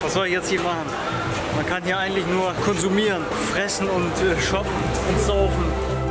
Was soll ich jetzt hier machen? Man kann hier eigentlich nur konsumieren, fressen und shoppen und saufen.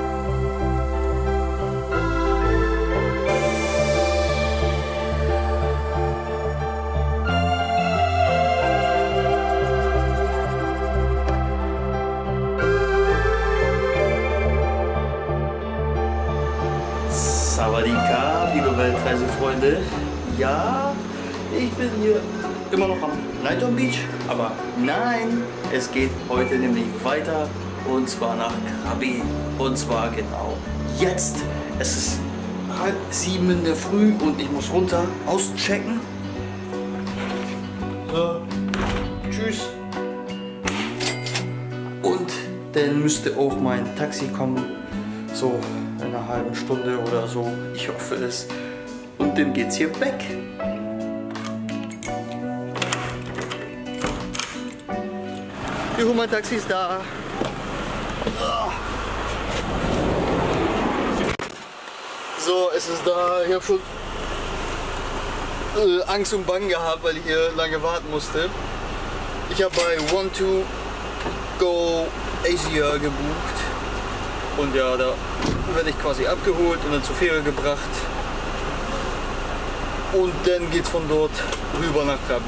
Sawadika, liebe Weltreisefreunde. Ja, ich bin hier immer noch am Nighton Beach, aber nein, es geht heute nämlich weiter und zwar nach Krabi. Und zwar genau jetzt. Es ist 6:30 in der Früh und ich muss runter auschecken. So, tschüss. Und dann müsste auch mein Taxi kommen, so in einer halben Stunde oder so. Ich hoffe es. Und dann geht's hier weg. Juhu, mein Taxi ist da. So, es ist da. Ich habe schon Angst und Bangen gehabt, weil ich hier lange warten musste. Ich habe bei One2Go Asia gebucht. Und ja, da werde ich quasi abgeholt und dann zur Fähre gebracht. Und dann geht's von dort rüber nach Krabi.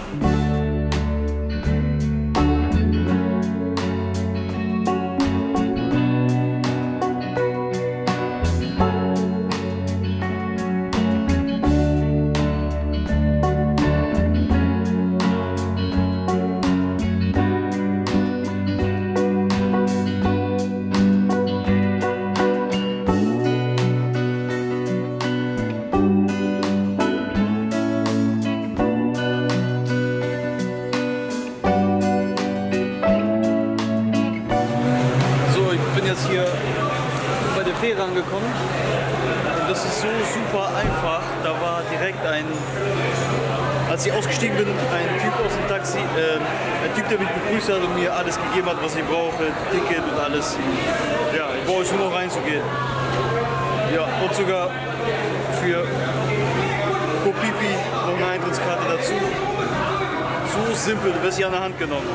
Hier bei der Fähre angekommen und das ist so super einfach. Da war direkt als ich ausgestiegen bin, ein Typ aus dem Taxi, ein Typ, der mich begrüßt hat und mir alles gegeben hat, was ich brauche, Ticket und alles. Ja, ich brauche nur noch reinzugehen. Ja, und sogar für Kopipi noch eine Eintrittskarte dazu. So simpel, du wirst hier an der Hand genommen.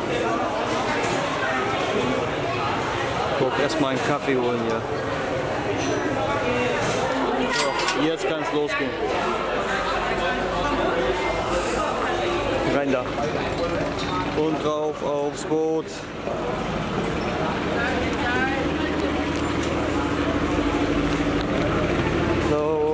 Erstmal einen Kaffee holen hier. So, jetzt kann es losgehen. Rein da. Und drauf aufs Boot. So.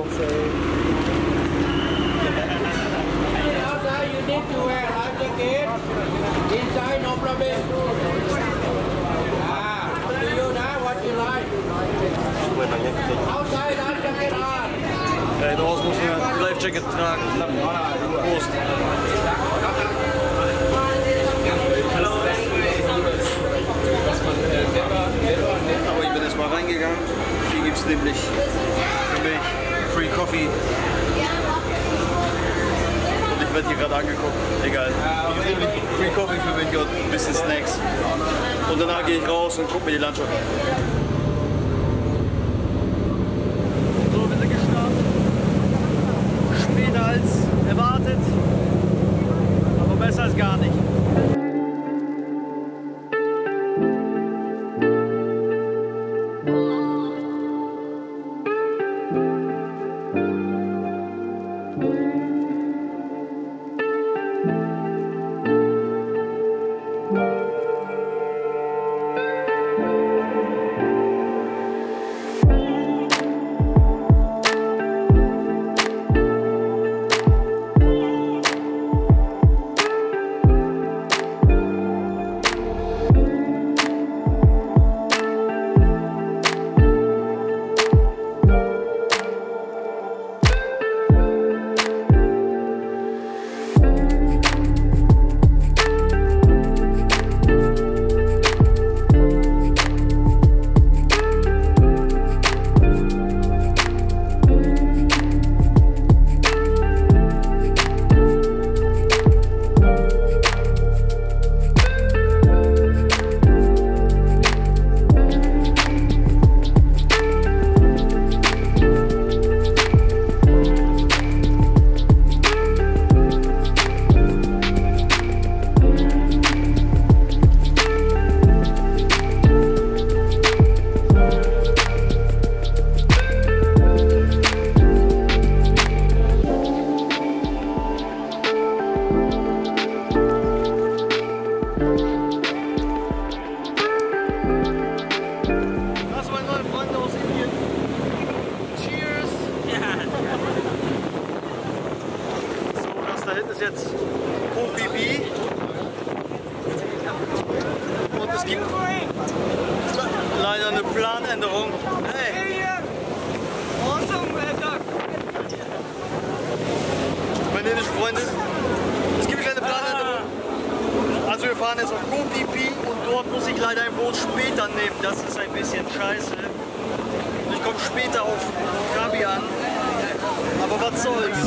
Ja, draußen muss man ein Life-Jacket tragen. Prost. Aber ich bin jetzt mal reingegangen. Hier gibt es nämlich für mich Free Coffee. Und ich werde hier gerade angeguckt. Egal. Hier gibt nämlich Free Coffee für mich und ein bisschen Snacks. Und danach gehe ich raus und gucke mir die Landschaft an. Als erwartet, aber besser als gar nicht. gibt leider eine Planänderung. Hey. Meine indischen Freunde, es gibt eine kleine Planänderung. Also wir fahren jetzt auf Koh Phi Phi und dort muss ich leider ein Boot später nehmen. Das ist ein bisschen scheiße. Ich komme später auf Krabi an. Aber was soll's?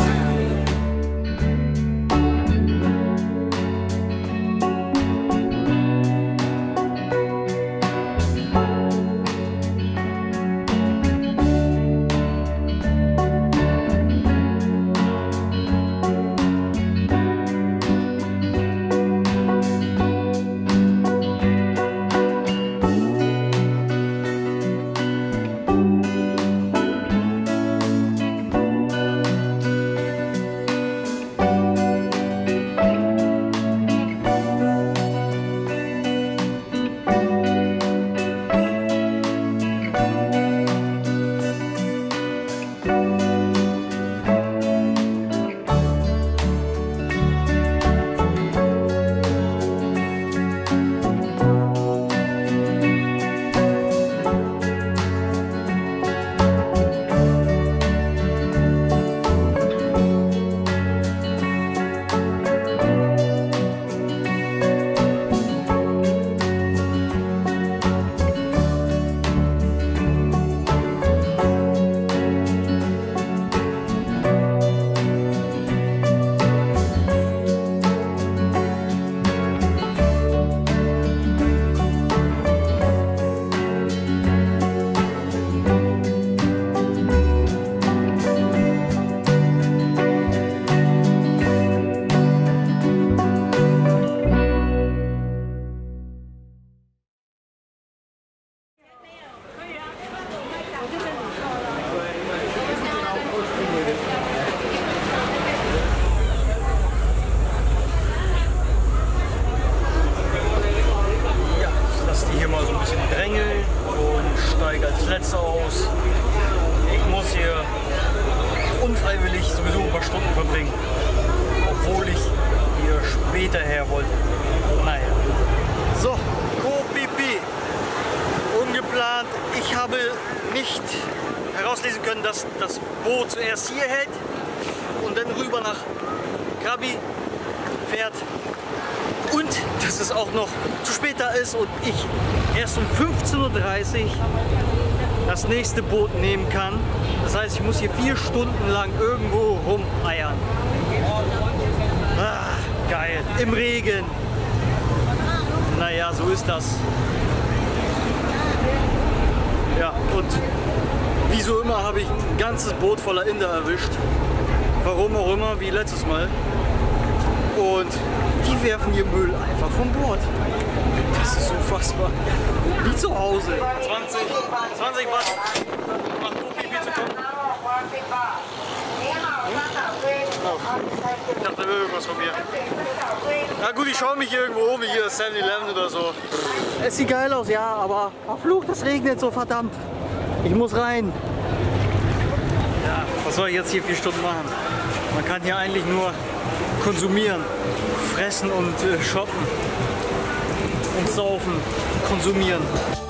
Aus. Ich muss hier unfreiwillig sowieso ein paar Stunden verbringen, obwohl ich hier später her wollte. Naja. So, Koh Phi Phi. Ungeplant. Ich habe nicht herauslesen können, dass das Boot zuerst hier hält und dann rüber nach Krabi fährt. Und dass es auch noch zu spät da ist und ich erst um 15:30 Uhr das nächste Boot nehmen kann. Das heißt, ich muss hier 4 Stunden lang irgendwo rumeiern. Ah, geil. Im Regen. Naja, so ist das. Ja, und wie so immer habe ich ein ganzes Boot voller Inder erwischt. Warum auch immer, wie letztes Mal. Und die werfen ihr Müll einfach vom Bord. Das ist unfassbar. Wie zu Hause. 20 Watt nach Koh Phi Phi zu kommen. Ich dachte, da will irgendwas von mir. Na gut, ich schaue mich hier irgendwo um, hier 7-Eleven oder so. Es sieht geil aus, ja, aber verflucht, es regnet so verdammt. Ich muss rein. Ja, was soll ich jetzt hier 4 Stunden machen? Man kann hier eigentlich nur konsumieren, fressen und shoppen und saufen, konsumieren.